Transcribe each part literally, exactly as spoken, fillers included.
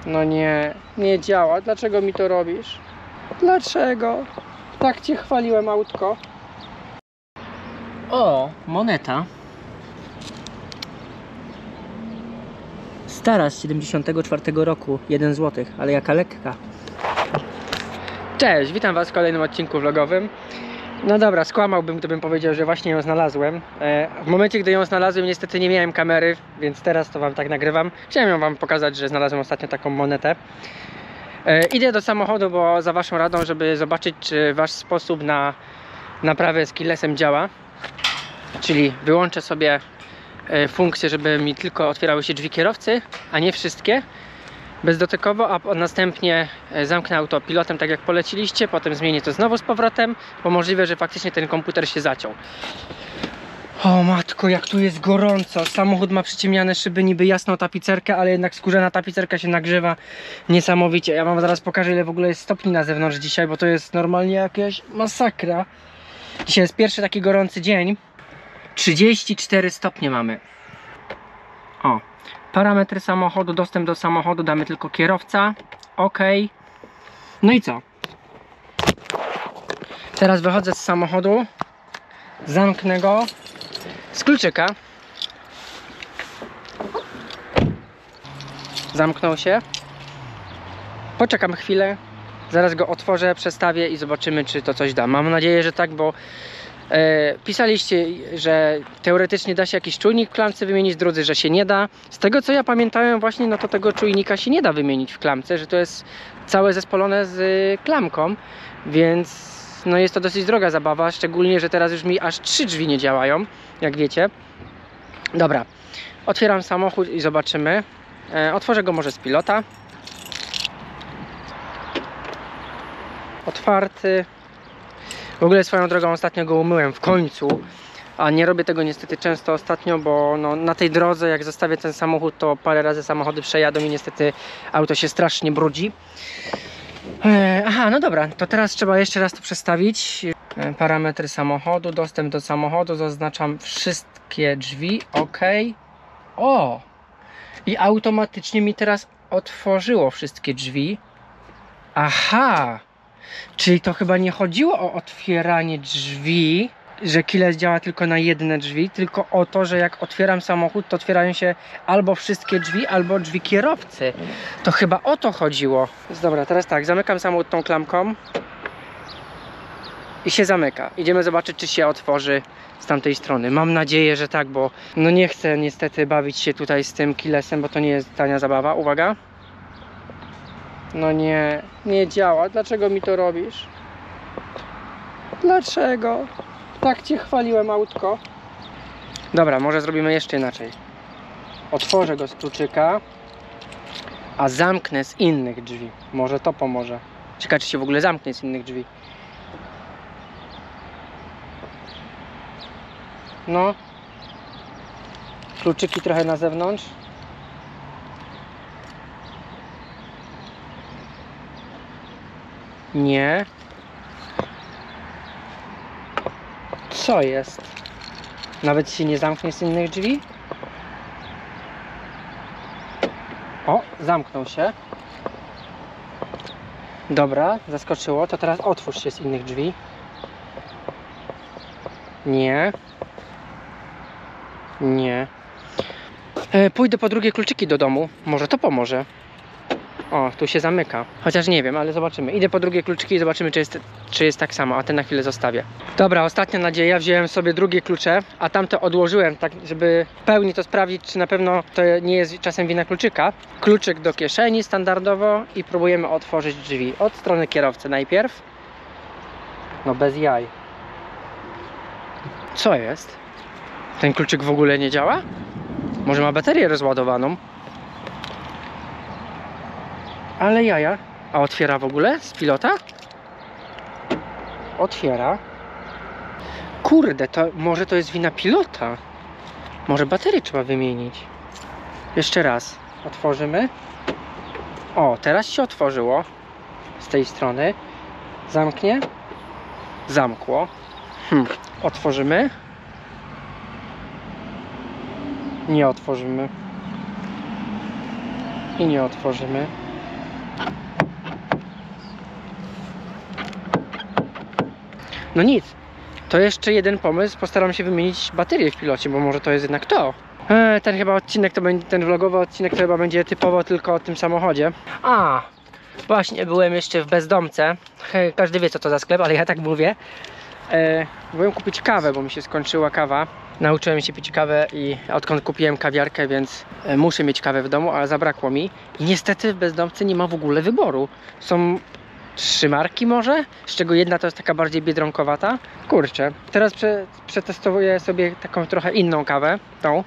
No nie, nie działa. Dlaczego mi to robisz? Dlaczego? Tak cię chwaliłem, autko. O, moneta. Stara z siedemdziesiątego czwartego roku, jeden złoty, ale jaka lekka. Cześć, witam was w kolejnym odcinku vlogowym. No dobra, skłamałbym, gdybym powiedział, że właśnie ją znalazłem. W momencie, gdy ją znalazłem, niestety nie miałem kamery, więc teraz to wam tak nagrywam. Chciałem ją wam pokazać, że znalazłem ostatnio taką monetę. Idę do samochodu, bo za waszą radą, żeby zobaczyć, czy wasz sposób na naprawę z keylessem działa. Czyli wyłączę sobie funkcję, żeby mi tylko otwierały się drzwi kierowcy, a nie wszystkie, bezdotykowo, a następnie zamknę auto pilotem, tak jak poleciliście, potem zmienię to znowu z powrotem, bo możliwe, że faktycznie ten komputer się zaciął. O matko, jak tu jest gorąco. Samochód ma przyciemniane szyby, niby jasną tapicerkę, ale jednak skórzana tapicerka się nagrzewa niesamowicie. Ja wam zaraz pokażę, ile w ogóle jest stopni na zewnątrz dzisiaj, bo to jest normalnie jakaś masakra. Dzisiaj jest pierwszy taki gorący dzień. trzydzieści cztery stopnie mamy. O, parametry samochodu, dostęp do samochodu, damy tylko kierowca. Ok. No i co? Teraz wychodzę z samochodu, zamknę go z kluczyka. Zamknął się. Poczekam chwilę, zaraz go otworzę, przestawię i zobaczymy, czy to coś da. Mam nadzieję, że tak, bo E, pisaliście, że teoretycznie da się jakiś czujnik w klamce wymienić, drudzy, że się nie da. Z tego co ja pamiętałem właśnie, no to tego czujnika się nie da wymienić w klamce, że to jest całe zespolone z y, klamką, więc no jest to dosyć droga zabawa, szczególnie, że teraz już mi aż trzy drzwi nie działają, jak wiecie. Dobra, otwieram samochód i zobaczymy. E, otworzę go może z pilota. Otwarty. W ogóle swoją drogą ostatnio go umyłem w końcu, a nie robię tego niestety często ostatnio, bo no, na tej drodze jak zostawię ten samochód, to parę razy samochody przejadą i niestety auto się strasznie brudzi. E, aha, no dobra, to teraz trzeba jeszcze raz to przestawić. E, parametry samochodu, dostęp do samochodu, zaznaczam wszystkie drzwi, ok. O! I automatycznie mi teraz otworzyło wszystkie drzwi. Aha! Czyli to chyba nie chodziło o otwieranie drzwi, że keyless działa tylko na jedne drzwi, tylko o to, że jak otwieram samochód, to otwierają się albo wszystkie drzwi, albo drzwi kierowcy. To chyba o to chodziło. Dobra, teraz tak, zamykam samochód tą klamką i się zamyka. Idziemy zobaczyć, czy się otworzy z tamtej strony. Mam nadzieję, że tak, bo no nie chcę niestety bawić się tutaj z tym keylessem, bo to nie jest tania zabawa. Uwaga. No nie, nie działa. Dlaczego mi to robisz? Dlaczego? Tak cię chwaliłem, autko. Dobra, może zrobimy jeszcze inaczej. Otworzę go z kluczyka, a zamknę z innych drzwi. Może to pomoże. Ciekawe, czy się w ogóle zamknie z innych drzwi. No. Kluczyki trochę na zewnątrz. Nie. Co jest? Nawet się nie zamknie z innych drzwi? O, zamknął się. Dobra, zaskoczyło. To teraz otwórz się z innych drzwi. Nie. Nie. E, pójdę po drugie kluczyki do domu. Może to pomoże. O, tu się zamyka. Chociaż nie wiem, ale zobaczymy. Idę po drugie kluczyki i zobaczymy, czy jest, czy jest tak samo, a ten na chwilę zostawię. Dobra, ostatnia nadzieja. Wziąłem sobie drugie klucze, a tamte odłożyłem, tak żeby w pełni to sprawdzić, czy na pewno to nie jest czasem wina kluczyka. Kluczyk do kieszeni standardowo i próbujemy otworzyć drzwi. Od strony kierowcy najpierw. No bez jaj. Co jest? Ten kluczyk w ogóle nie działa? Może ma baterię rozładowaną? Ale jaja. A otwiera w ogóle z pilota? Otwiera. Kurde, to może to jest wina pilota. Może baterię trzeba wymienić. Jeszcze raz. Otworzymy. O, teraz się otworzyło. Z tej strony. Zamknie. Zamkło. Hm. Otworzymy. Nie otworzymy. I nie otworzymy. No nic. To jeszcze jeden pomysł. Postaram się wymienić baterię w pilocie, bo może to jest jednak to. Eee, ten chyba odcinek, to będzie, ten vlogowy odcinek to chyba będzie typowo tylko o tym samochodzie. A, właśnie byłem jeszcze w Bezdomce. He, każdy wie co to za sklep, ale ja tak mówię. Eee, byłem kupić kawę, bo mi się skończyła kawa. Nauczyłem się pić kawę i odkąd kupiłem kawiarkę, więc e, muszę mieć kawę w domu, ale zabrakło mi. I niestety w Bezdomce nie ma w ogóle wyboru. Są trzy marki może, z czego jedna to jest taka bardziej biedronkowata. Kurczę, teraz prze, przetestowuję sobie taką trochę inną kawę, tą.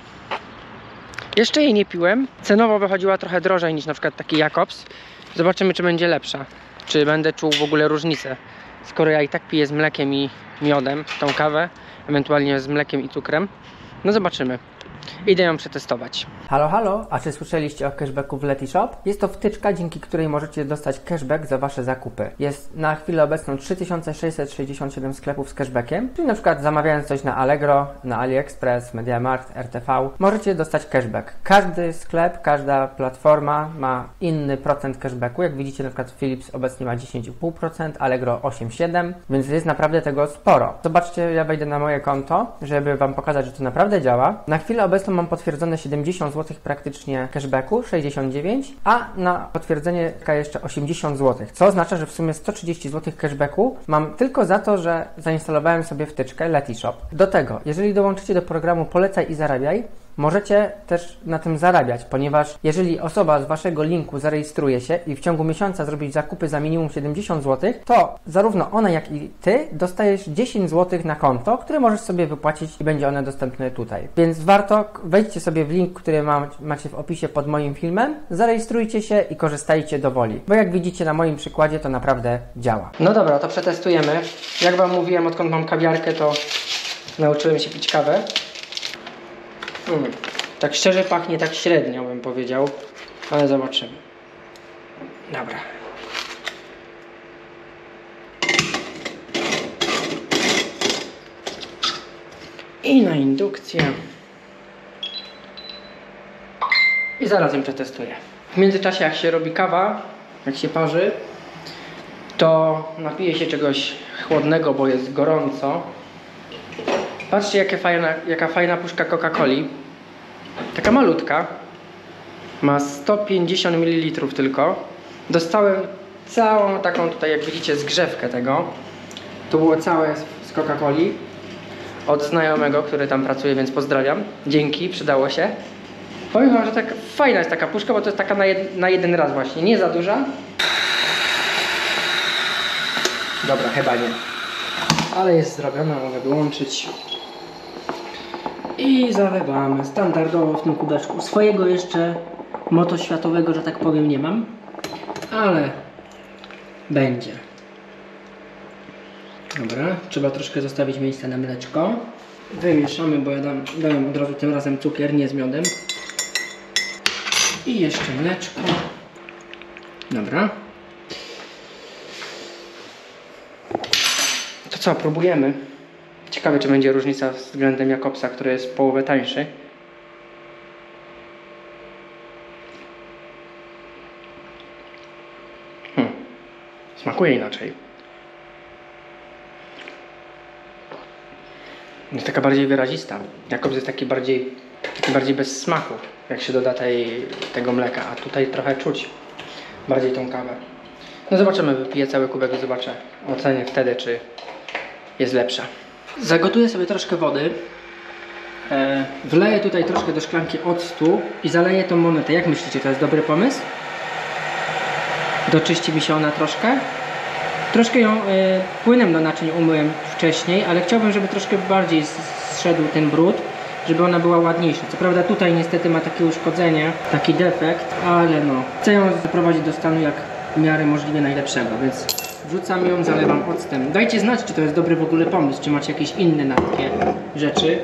Jeszcze jej nie piłem, cenowo wychodziła trochę drożej niż na przykład taki Jakobs. Zobaczymy czy będzie lepsza, czy będę czuł w ogóle różnicę. Skoro ja i tak piję z mlekiem i miodem tą kawę, ewentualnie z mlekiem i cukrem, no zobaczymy. Idę ją przetestować. Halo, halo, a czy słyszeliście o cashbacku w Letishop? Jest to wtyczka, dzięki której możecie dostać cashback za Wasze zakupy. Jest na chwilę obecną trzy tysiące sześćset sześćdziesiąt siedem sklepów z cashbackiem, czyli na przykład zamawiając coś na Allegro, na AliExpress, MediaMarkt, R T V, możecie dostać cashback. Każdy sklep, każda platforma ma inny procent cashbacku. Jak widzicie, na przykład Philips obecnie ma dziesięć i pół procent, Allegro osiem przecinek siedem procent, więc jest naprawdę tego sporo. Zobaczcie, ja wejdę na moje konto, żeby Wam pokazać, że to naprawdę działa. Na chwilę obecną mam potwierdzone siedemdziesiąt złotych praktycznie cashbacku, sześćdziesiąt dziewięć, a na potwierdzenie jeszcze osiemdziesiąt złotych, co oznacza, że w sumie sto trzydzieści złotych cashbacku mam tylko za to, że zainstalowałem sobie wtyczkę Letishop. Do tego, jeżeli dołączycie do programu Polecaj i Zarabiaj, możecie też na tym zarabiać, ponieważ jeżeli osoba z Waszego linku zarejestruje się i w ciągu miesiąca zrobić zakupy za minimum siedemdziesiąt złotych, to zarówno ona, jak i Ty dostajesz dziesięć złotych na konto, które możesz sobie wypłacić i będzie one dostępne tutaj. Więc warto, wejdźcie sobie w link, który ma, macie w opisie pod moim filmem, zarejestrujcie się i korzystajcie dowoli, bo jak widzicie na moim przykładzie to naprawdę działa. No dobra, to przetestujemy. Jak Wam mówiłem, odkąd mam kawiarkę, to nauczyłem się pić kawę. Hmm. Tak szczerze pachnie tak średnio, bym powiedział, ale zobaczymy. Dobra. I na indukcję. I zaraz ją przetestuję. W międzyczasie jak się robi kawa, jak się parzy, to napiję się czegoś chłodnego, bo jest gorąco. Patrzcie jakie fajna, jaka fajna puszka Coca-Coli. Taka malutka. Ma sto pięćdziesiąt mililitrów tylko. Dostałem całą taką tutaj, jak widzicie, zgrzewkę tego. To było całe z Coca-Coli. Od znajomego, który tam pracuje, więc pozdrawiam. Dzięki, przydało się. Powiem wam, że tak fajna jest taka puszka, bo to jest taka na, jed, na jeden raz właśnie. Nie za duża. Dobra, chyba nie. Ale jest zrobiona, mogę wyłączyć. I zalewamy standardowo w tym kubeczku. Swojego jeszcze motoświatowego, że tak powiem, nie mam. Ale będzie. Dobra, trzeba troszkę zostawić miejsca na mleczko. Wymieszamy, bo ja dam, dałem od razu tym razem cukier, nie z miodem. I jeszcze mleczko. Dobra. To co, próbujemy. Ciekawe, czy będzie różnica względem Jakobsa, który jest połowę tańszy. Hmm. Smakuje inaczej. Jest taka bardziej wyrazista. Jakobs jest taki bardziej, taki bardziej bez smaku, jak się doda tej, tego mleka. A tutaj trochę czuć bardziej tą kawę. No zobaczymy, wypiję cały kubek i zobaczę. Ocenię wtedy, czy jest lepsza. Zagotuję sobie troszkę wody. E, wleję tutaj troszkę do szklanki octu i zaleję tą monetę. Jak myślicie, to jest dobry pomysł? Doczyści mi się ona troszkę. Troszkę ją e, płynem do naczyń umyłem wcześniej, ale chciałbym, żeby troszkę bardziej zszedł ten brud, żeby ona była ładniejsza. Co prawda tutaj niestety ma takie uszkodzenie, taki defekt, ale no. Chcę ją doprowadzić do stanu jak w miarę możliwie najlepszego, więc wrzucam ją, zalewam octem. Dajcie znać, czy to jest dobry w ogóle pomysł, czy macie jakieś inne na takie rzeczy.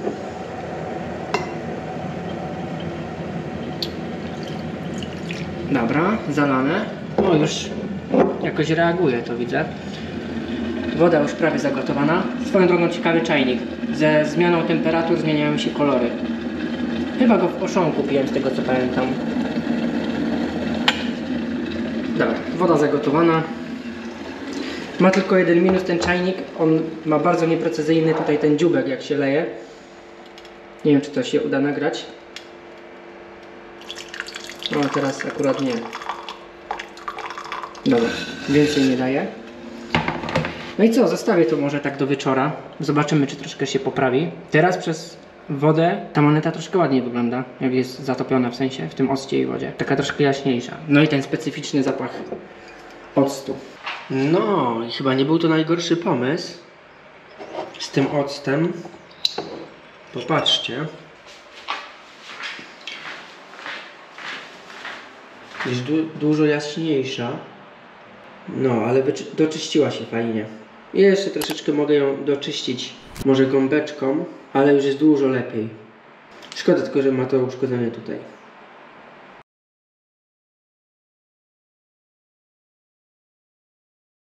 Dobra, zalane. O, już jakoś reaguje, to widzę. Woda już prawie zagotowana. Swoją drogą ciekawy czajnik. Ze zmianą temperatur zmieniają się kolory. Chyba go w Auchan kupiłem, z tego co pamiętam. Dobra, woda zagotowana. Ma tylko jeden minus ten czajnik, on ma bardzo nieprecyzyjny tutaj ten dziubek jak się leje. Nie wiem czy to się uda nagrać. No teraz akurat nie. Dobra, więcej nie daje. No i co, zostawię to może tak do wieczora. Zobaczymy czy troszkę się poprawi. Teraz przez wodę ta moneta troszkę ładniej wygląda, jak jest zatopiona w sensie w tym occie i wodzie. Taka troszkę jaśniejsza. No i ten specyficzny zapach octu. No i chyba nie był to najgorszy pomysł z tym octem. Popatrzcie. Jest du dużo jaśniejsza. No, ale doczyściła się fajnie. I jeszcze troszeczkę mogę ją doczyścić może gąbeczką, ale już jest dużo lepiej. Szkoda tylko, że ma to uszkodzenie tutaj.